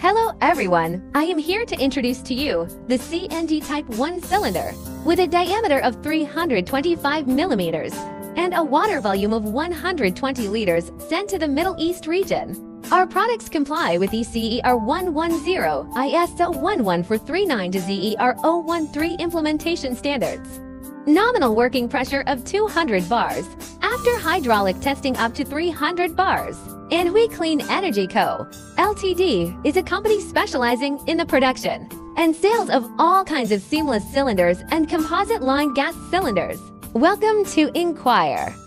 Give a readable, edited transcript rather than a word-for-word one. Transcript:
Hello everyone, I am here to introduce to you the CNG Type 1 cylinder with a diameter of 325 millimeters and a water volume of 120 liters sent to the Middle East region. Our products comply with ECER 110, ISO 11439 to ZER 013 implementation standards. Nominal working pressure of 200 bars after hydraulic testing up to 300 bars. Anhui Clean Energy Co. Ltd. is a company specializing in the production and sales of all kinds of seamless cylinders and composite line gas cylinders. Welcome to Inquire.